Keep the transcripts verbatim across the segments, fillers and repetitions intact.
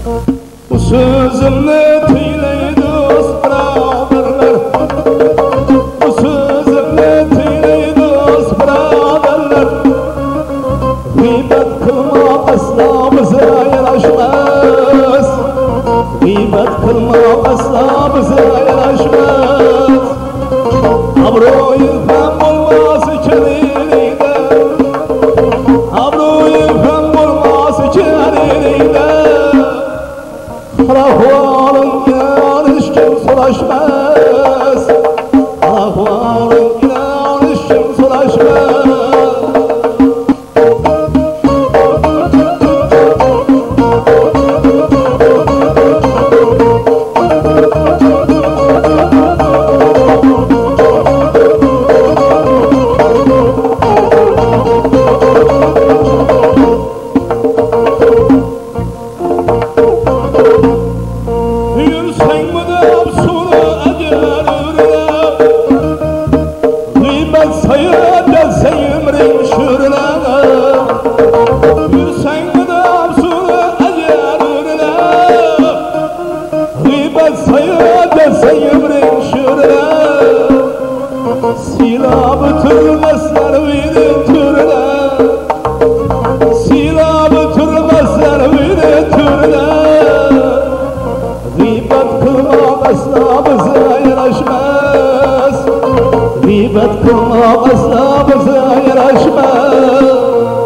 Bu sözümle tüyley dost biraderler, bu sözümle tüyley dost biraderler. Gıybet kılmak asla bize yaraşmaz, gıybet kılmak asla bize yaraşmaz. Abroyu hem olmaz içeride, abroyu hem olmaz içeride. Ahvalın yanlış kim soraşmaz, ahvalın yanlış kim soraşmaz. Silahı türmezler beni türle, silahı türmezler beni türle. Gıybet kılmak asla bize yaraşmaz, gıybet kılmak asla bize yaraşmaz.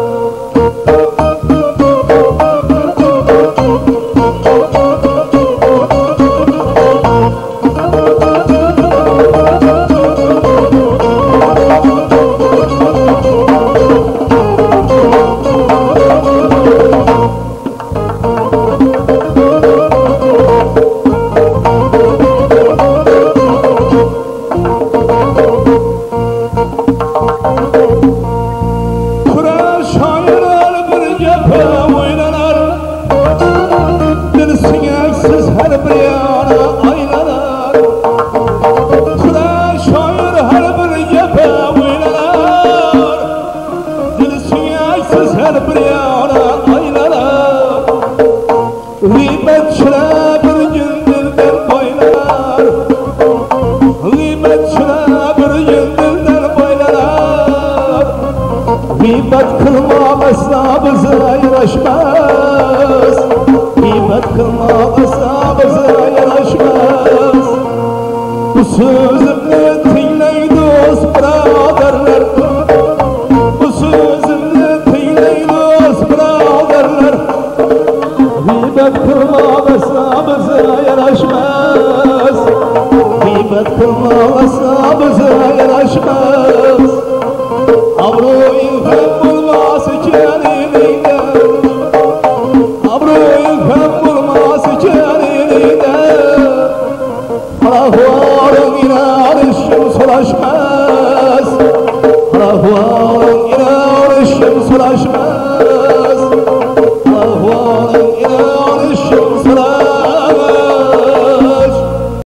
Gıybetçiler bir gün dilden boylar, gıybetçiler bir gün dilden boylar. Gıybet kılmak asla bize yaraşmaz, gıybet kılmak asla bize yaraşmaz. Bu sözümle dinley dost biraderler, bu sözümle dinley dost biraderler. Gıybet kılmak asla bize yaraşmaz, gıybet kılmak asla bize yaraşmaz. Abroyu hem olmaz içeride, abroyu hem olmaz içeride. Ahvalın inanışım soraşmaz, ahvalın inanışım soraşmaz.